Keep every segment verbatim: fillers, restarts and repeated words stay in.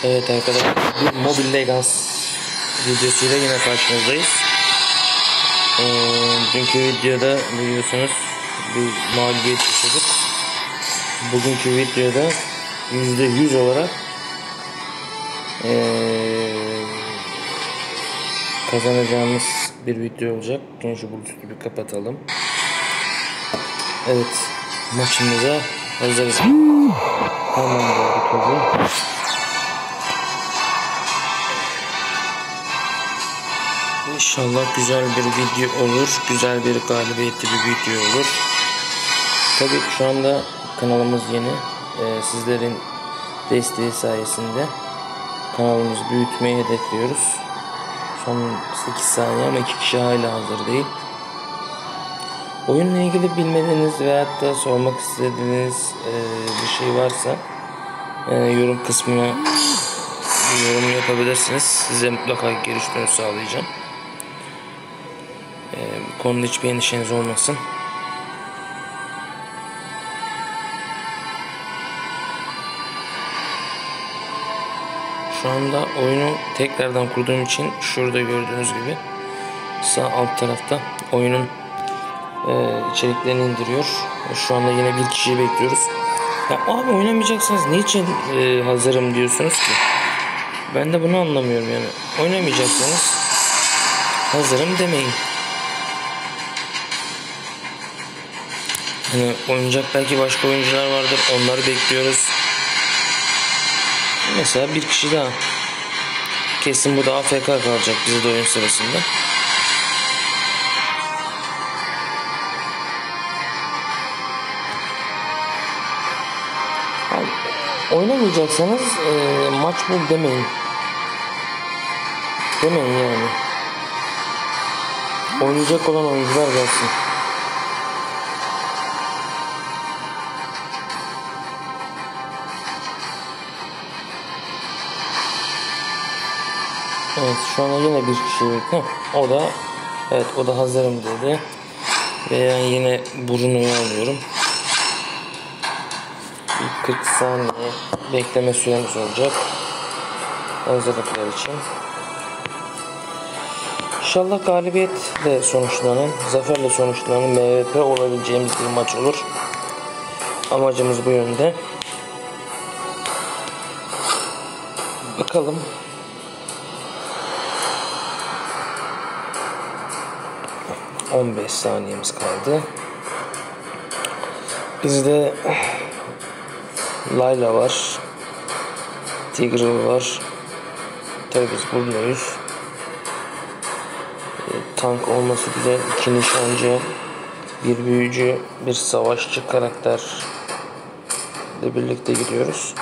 Evet arkadaşlar, bir Mobile Legends videosuyla yine karşınızdayız. Ee, dünkü videoda biliyorsunuz bir mağlubiyet yaşadık. Bugünkü videoda yüzde yüz olarak ee, kazanacağımız bir video olacak. Önce şu Bluetooth'u bir kapatalım. Evet, maçımıza hazırız. Hemen doğru topu. İnşallah güzel bir video olur. Güzel bir galibiyetli bir video olur. Tabii şu anda kanalımız yeni. Ee, sizlerin desteği sayesinde kanalımızı büyütmeyi hedefliyoruz. Son sekiz saniye ama iki kişi hala hazır değil. Oyunla ilgili bilmediğiniz veyahut da sormak istediğiniz e, bir şey varsa e, yorum kısmına yorum yapabilirsiniz. Size mutlaka geri dönüş sağlayacağım. E, bu konuda hiçbir endişeniz olmasın. Şu anda oyunu tekrardan kurduğum için şurada gördüğünüz gibi sağ alt tarafta oyunun e, içeriklerini indiriyor. Şu anda yine bir kişiyi bekliyoruz. Ya abi oynamayacaksınız niçin e, hazırım diyorsunuz ki? Ben de bunu anlamıyorum yani. Oynamayacaksanız hazırım demeyin. Yani oynayacak belki başka oyuncular vardır. Onları bekliyoruz. Mesela bir kişi daha. Kesin bu da A F K kalacak bize de oyun sırasında. Yani oynamayacaksanız e, maç bu demeyin. Demeyin yani. Oynayacak olan oyuncular gelsin. Evet, şu an yine bir kişi bekliyor. O da evet o da hazırım dedi. Ve ben yine Bruno'yu alıyorum. Bir kırk saniye bekleme süremiz olacak. Hazırlıklar için. İnşallah galibiyetle sonuçlanan, zaferle sonuçlanan M V P olabileceğimiz bir maç olur. Amacımız bu yönde. Bakalım. on beş saniyemiz kaldı. Bizde Layla var. Tigreal var. Tabii biz buradayız. E, tank olması güzel. İki nişancı, bir büyücü, bir savaşçı karakter ile birlikte gidiyoruz.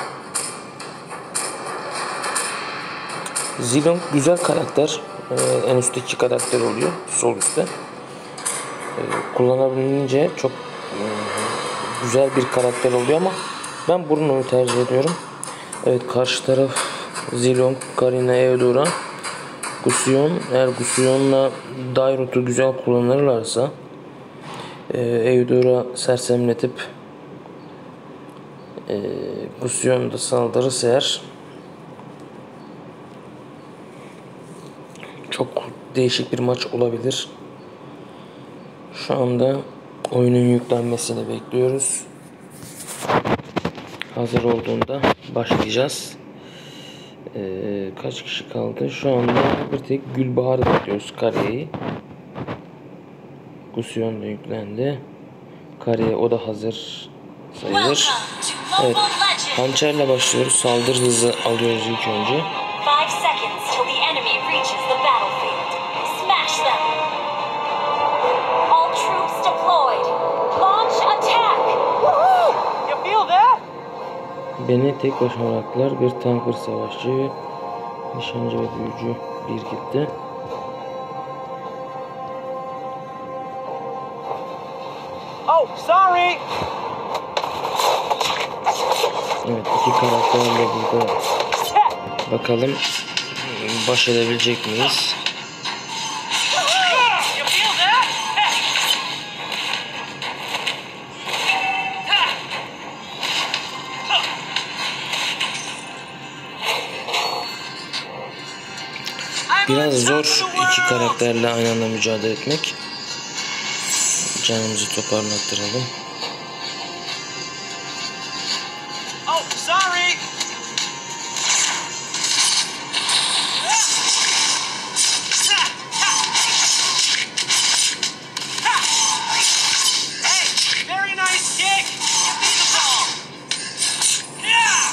Zilong güzel karakter. E, en üstteki karakter oluyor. Sol üstte. Kullanabilince çok e, güzel bir karakter oluyor ama ben Bruno'yu tercih ediyorum. Evet, karşı taraf Zilong, Karina, Eudora, Gusion. Eğer Gusion'la Dairot'u güzel kullanırlarsa e, Eudora sersemletip e, Gusion da saldırırsa eğer çok değişik bir maç olabilir. Şu anda oyunun yüklenmesini bekliyoruz. Hazır olduğunda başlayacağız. Ee, kaç kişi kaldı? Şu anda bir tek Gülbahar'ı bekliyoruz. Kariye'yi. Gusion da yüklendi. Kariye o da hazır sayılır. Evet. Hançerle başlıyoruz. Saldırı hızı alıyoruz ilk önce. Beni tek başıma bıraktılar. Bir tank, bir savaşçı, nişancı ve büyücü bir gitti. Oh, sorry. Evet, iki karakterle burada bakalım baş edebilecek miyiz? Biraz zor iki karakterle aynı anda mücadele etmek. Canımızı toparlattıralım. Oh, sorry. Hey, very nice kick. Give me the ball. Yeah.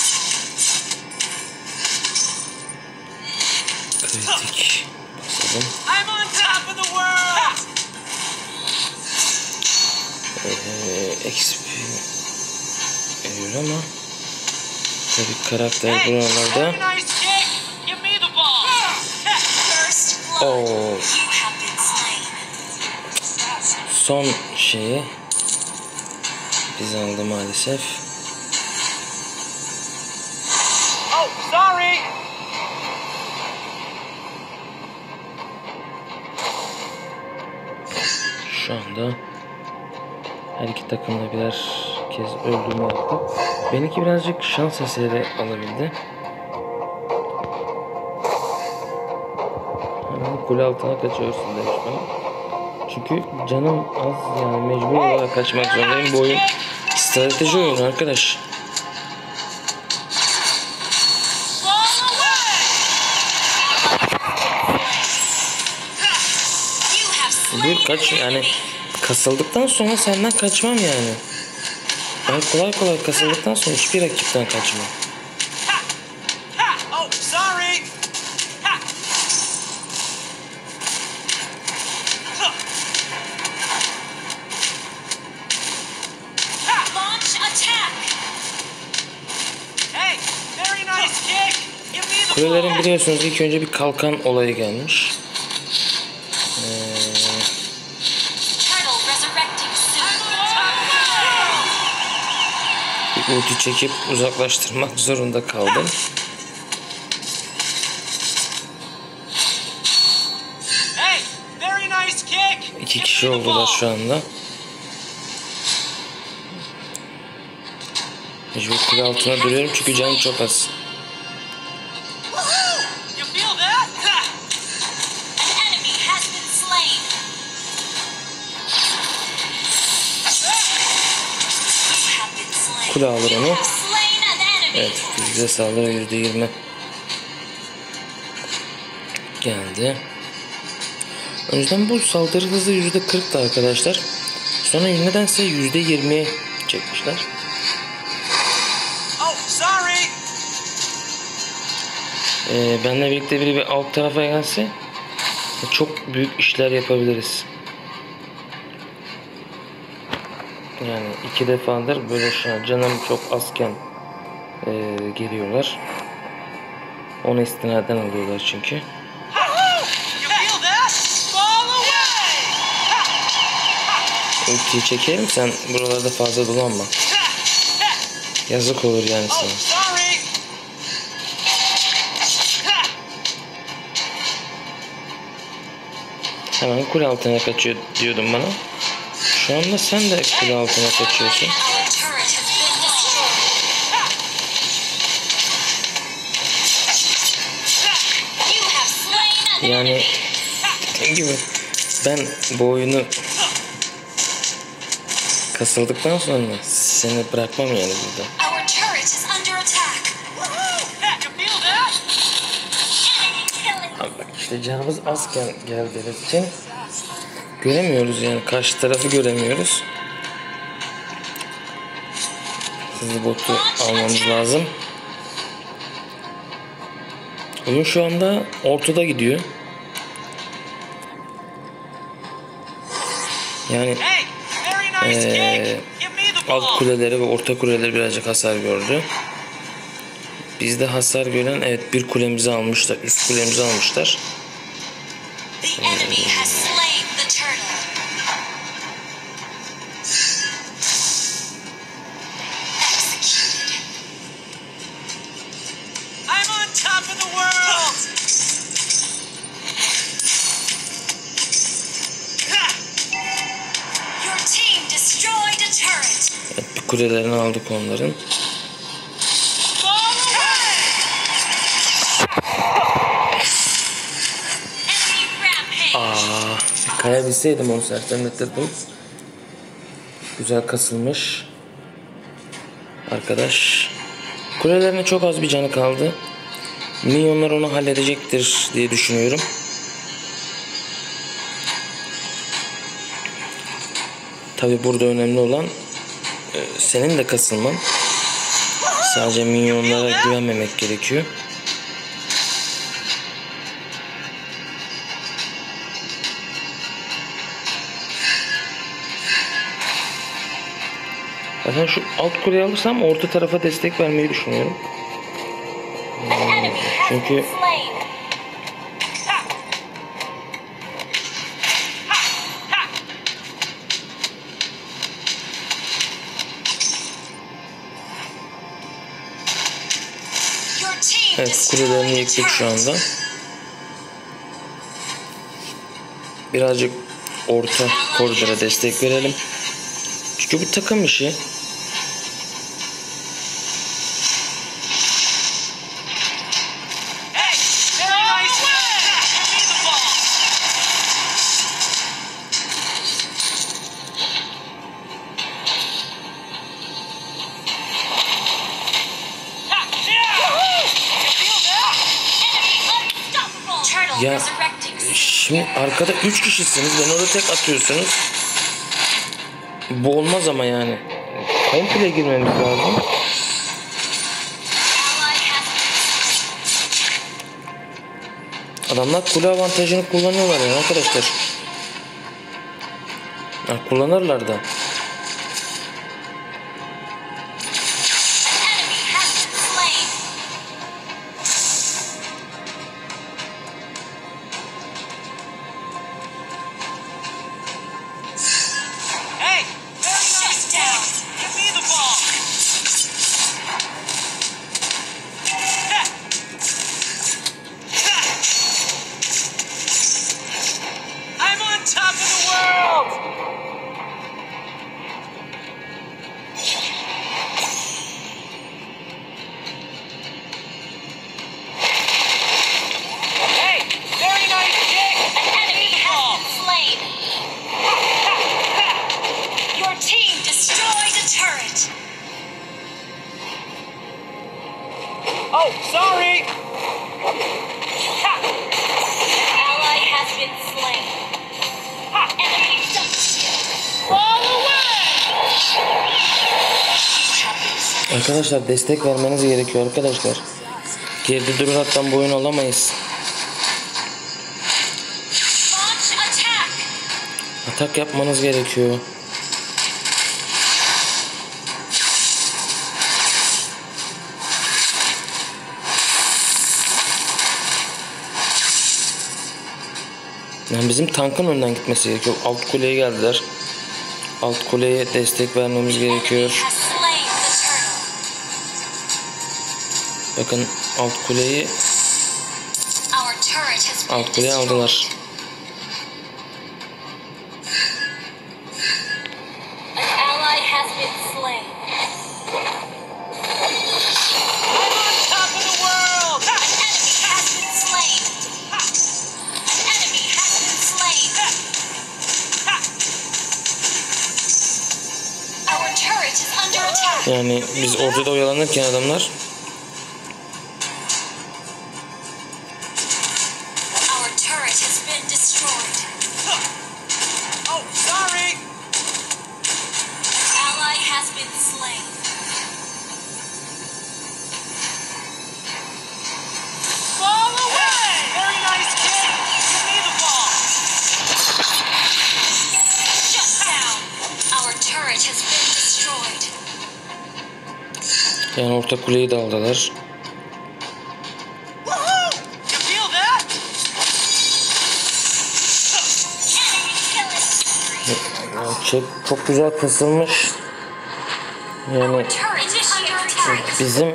Kritik. Basalım. I'm on top of the world. Ee, X P veriyor ama tabii karakter buralarda. Very nice kick. Give me the ball. First blood. Oo, You have been slain. son şeyi biz aldı maalesef. Oh, sorry. Şu anda her iki takım da birer kez öldürme yaptı. Benimki birazcık şans eseri alabildi. Hemen kule altına kaçıyorsun demiş bana. Çünkü canım az, yani mecbur olarak kaçmak zorundayım. Bu oyun strateji oyunu arkadaş. Ball away. You have slain Dur kaç, an yani enemy. kasıldıktan sonra senden kaçmam yani. Ben kolay kolay kasıldıktan sonra hiçbir rakipten kaçmam. Ha. Ha. Oh, sorry. Ha. Huh. Launch attack. Hey, very nice kick. Give me the Kulelerin ball. biliyorsunuz ilk önce bir kalkan olayı gelmiş. Turtle resurrecting soon. Bir ulti çekip uzaklaştırmak zorunda kaldım. Hey, very nice kick. İki Give kişi me the oldular ball. şu anda. Mecbur kule altına duruyorum çünkü canım çok az. You feel that? Ha. An enemy has been slain. You have been slain. Kule alır You onu. have slain an enemy. Evet, fiziksel saldırı yüzde yirmi geldi. Önceden bu saldırı hızı yüzde kırktı arkadaşlar. Sonra nedense yüzde yirmiye çekmişler. Oh, sorry. Ee, benimle birlikte biri bir alt tarafa gelse çok büyük işler yapabiliriz. Yani iki defadır böyle şu an canım çok azken e, geliyorlar. Ona istinaden alıyorlar çünkü. You feel that? Ball away. Ultiyi çekelim, sen buralarda fazla dolanma. Yazık olur yani Oh, sana. sorry. Hemen kule altına kaçıyor diyordum bana. Şu anda sen de kule altına kaçıyorsun. Our turret has been destroyed. You have slain an Yani dediğim gibi ben bu oyunu kasıldıktan sonra seni bırakmam yani burada. Our turret is under attack. You feel that? Enemy killing. Abi bak işte canımız azken geldiğimiz için göremiyoruz yani, karşı tarafı göremiyoruz. Hızlı botu almamız lazım. Oyun şu anda ortada gidiyor. Yani Hey, very nice Ee, kick. Give me the alt ball. kuleleri ve orta kuleleri birazcık hasar gördü. Bizde hasar gören, evet, bir kulemizi almışlar, üst kulemizi almışlar. The enemy has slain the turtle. Executed. I'm on top of the world. Your team destroyed a turret. Evet, bir kulelerini aldık onların. Ball away. Kayabilseydim onu sersemletirdim. Güzel kasılmış. Arkadaş. Kulelerine çok az bir canı kaldı. Minyonlar onu halledecektir diye düşünüyorum. Tabi burada önemli olan e, senin de kasılman. Sadece minyonlara güvenmemek gerekiyor. Zaten şu alt kuleyi alırsam orta tarafa destek vermeyi düşünüyorum. Hmm, çünkü evet, kulelerini yıktık şu anda. Birazcık orta koridora destek verelim. Çünkü bu takım işi. Ya şimdi arkada üç kişisiniz, ben orada tek atıyorsunuz. Bu olmaz ama yani. Komple girmemiz lazım. Adamlar kule avantajını kullanıyorlar yani arkadaşlar. Ha, kullanırlar da. Oh, sorry! Ha! Ally has been slain. Ha! Enemy double kill. Fall away! Arkadaşlar destek vermeniz gerekiyor arkadaşlar. Geride duraraktan bu oyunu alamayız. Launch attack. Atak yapmanız gerekiyor. Yani bizim tankın önden gitmesi gerekiyor. Alt kuleye geldiler. Alt kuleye destek vermemiz gerekiyor. Has slain the turtle. Bakın alt kuleyi Our turret has been alt kuleyi aldılar. An ally has been slain. I'm on top of the world! Ha! An enemy has been slain. Ha! An enemy has been slain. Ha! Our turret is under attack. Yani biz ortada oyalanırken adamlar Our turret has been destroyed. Oh, sorry! An ally has been slain. Fall away! Very nice kick! Give me the ball! Shut down. Our turret has been destroyed. yani orta kuleyi de aldılar. Woohoo! You feel that? Enemy killing spree. Yani çek çok güzel kısılmış. Yani Our turret is under attack. bizim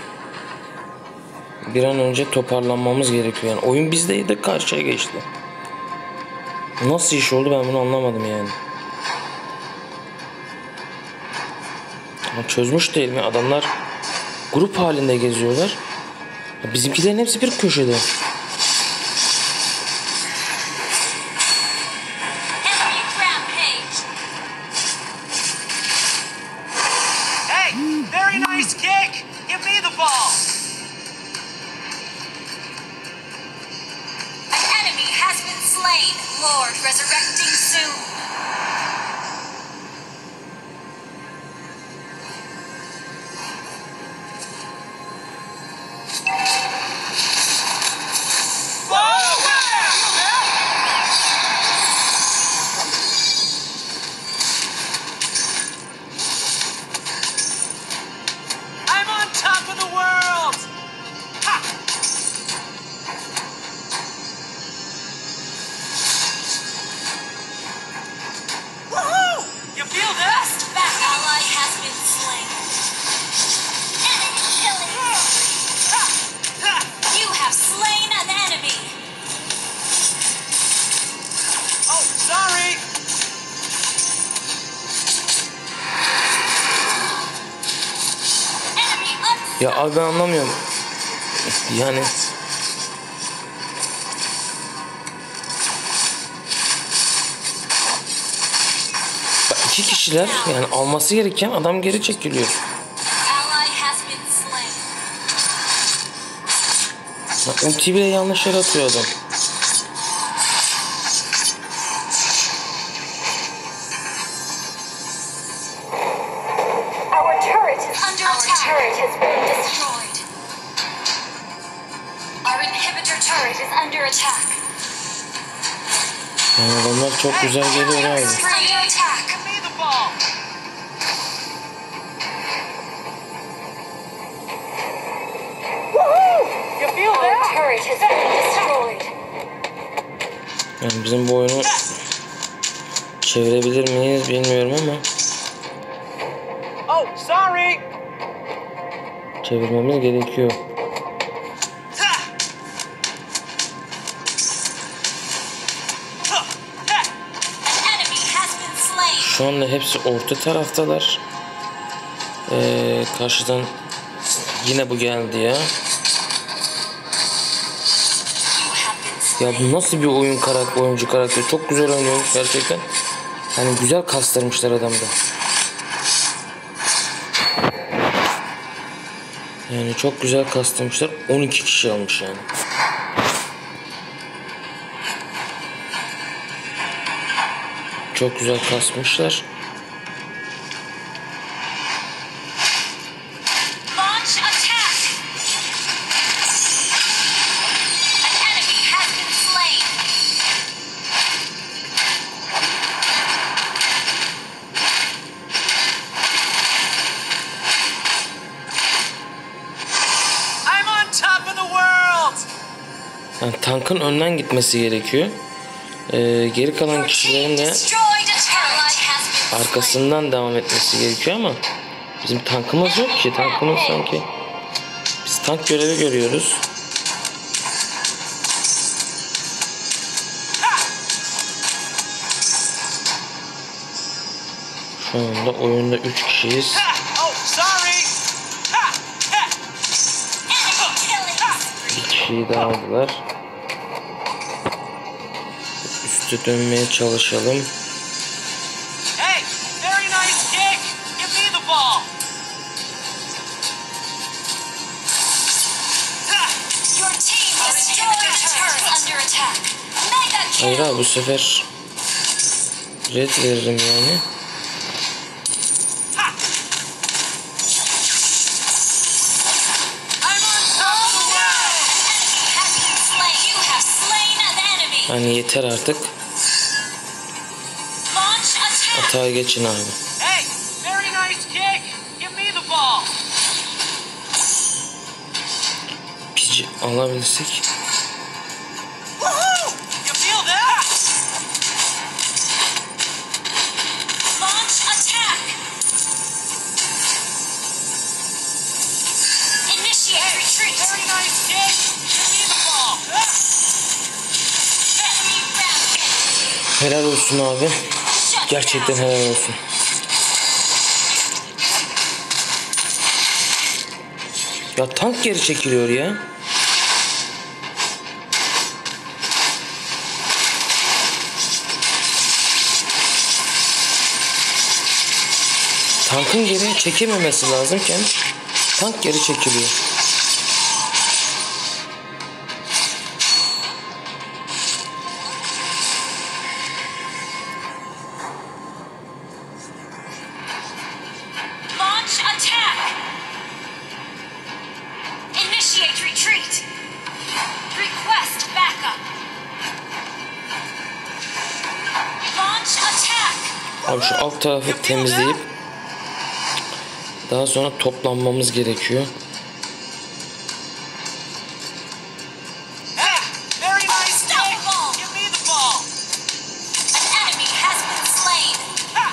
bir an önce toparlanmamız gerekiyor. Yani oyun bizdeydi, karşıya geçti. Nasıl iş oldu ben bunu anlamadım yani. Ama çözmüş değil mi? Adamlar grup halinde geziyorlar. Bizimkilerin hepsi bir köşede. Lord resurrecting soon. I'm on top of the world! Ha! Woohoo! You feel this? That ally has been slain. Enemy killing. Ha! Ha! You have slain an enemy. Oh, sorry! Enemy un- Ya abi ben anlamıyorum. Yani bak iki kişiler, yani alması gereken adam geri çekiliyor. ally has been slain. Bak, ultiyi bile yanlış yere atıyor adam. Our turret is under attack. Our turret has been destroyed. Our inhibitor turret is under attack. Yani adamlar çok güzel geliyor abi. Is under attack. Give me the ball! Woohoo! You feel Our that? turret has been destroyed. Yani bizim bu oyunu çevirebilir miyiz bilmiyorum ama Oh, sorry! çevirmemiz gerekiyor. Ha! Ha! Ha! An enemy has been slain. Şu anda hepsi orta taraftalar. Ee, karşıdan yine bu geldi ya. You have been Ya slain. bu nasıl bir oyun karakter, oyuncu karakteri? Çok güzel oynuyormuş gerçekten. Hani güzel kastırmışlar adamda. Yani çok güzel kastırmışlar. on iki kişi almış yani. Çok güzel kasmışlar. Launch attack. An enemy has been slain. I'm on top of the world! Yani tankın önden gitmesi gerekiyor. Ee, geri kalan Your team kişilerin de destroyed a turret. Ally has been slain. arkasından devam etmesi gerekiyor ama bizim tankımız yok ki. Tankımız sanki. Biz tank görevi görüyoruz. Şu anda oyunda üç kişiyiz. Ha! Oh, sorry! Ha! Ha! Enemy killing. Bir kişiyi daha aldılar. Üste dönmeye çalışalım. Hey! Very nice kick! Give me the ball! Ha! Your team destroyed a turret under attack. Mega Hayır kill. abi bu sefer red veririm yani. Ha! I'm on top of the world! An enemy has been slain. You have slain an enemy. Hani yeter artık. Launch attack. Hata geçin abi. Hey! Very nice kick! Give me the ball! Pici alabilirsek. Woohoo! You feel that? Launch attack. Initiate retreat. Very nice kick! Give me the ball! Ah! Enemy rampage. Helal olsun abi. Shut Gerçekten down. helal olsun. Ya tank geri çekiliyor ya. Tankın geri çekememesi lazımken tank geri çekiliyor. Abi şu alt tarafı temizleyip daha sonra toplanmamız gerekiyor. Ah, very nice kick. Give me the ball. An enemy has been slain. Ha.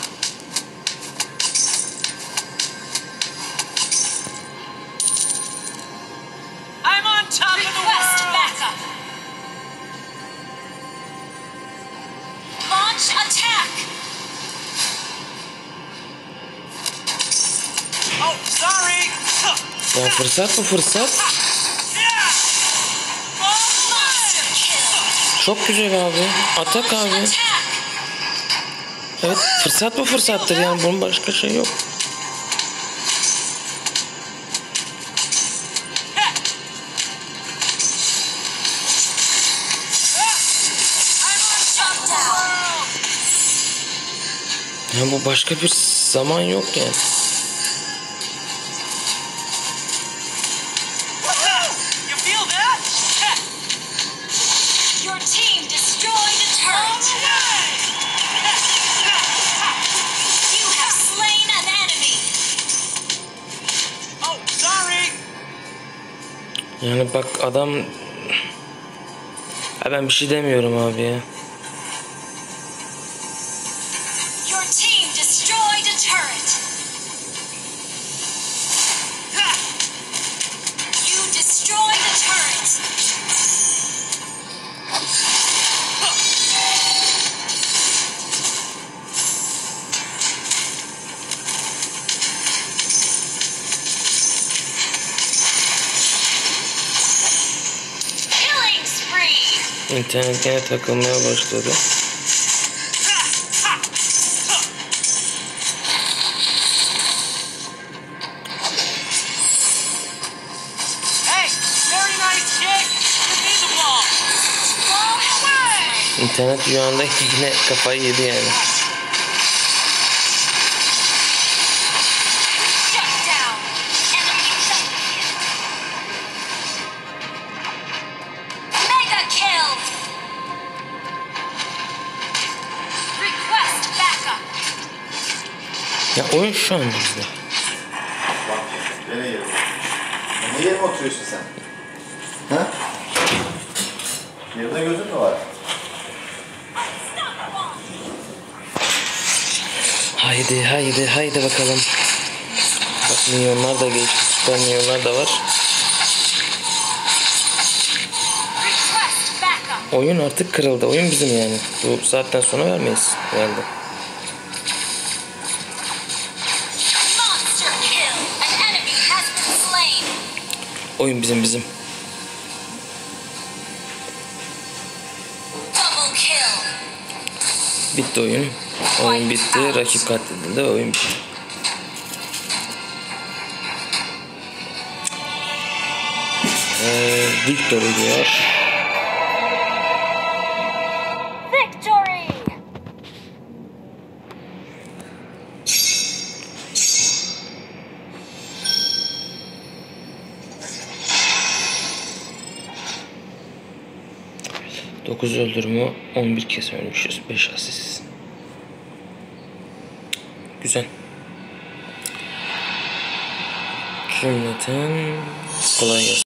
I'm on top of the Request world. backup. Launch attack. Oh, sorry. Huh. Ya fırsat bu fırsat. Yeah. Monster kill. Çok güzel abi. Atak abi. Attack. Evet, fırsat bu fırsattır yani, bunun başka şey yok. Shut down. Yani bu başka bir zaman yok yani. You feel that? Ha. Your team destroyed a turret. You have slain an enemy. Oh, sorry. Yani bak adam... Ha ben bir şey demiyorum abi ya. Your team destroyed a turret. Ha. You destroyed a turret. Killing spree. İnternet gene takılmaya başladı. Hey, very nice kick. Give me the ball. Ball away. İnternet şu anda yine kafayı yedi yani. Shut down. Enemy double kill. Mega kill. Request backup. Ya oyun şu an bizde. Bak, nereye yerim? Ne yerime oturuyorsun sen? Ha? Yerine gözün mü var? Haydi haydi haydi bakalım. Bak milyonlar da geçti. Süper milyonlar da var. Request backup. Oyun artık kırıldı. Oyun bizim yani. Bu saatten sonra vermeyiz herhalde. Monster kill. An enemy has been slain. Oyun bizim bizim. Double kill. Bitti oyun. Oyun bitti. Rakip katledildi. Oyun bitti. Ee, Victory diyor. Victory. dokuz öldürme, on bir kez ölmüşüz. beş asist. Güzel. Cümleten kolay gelsin.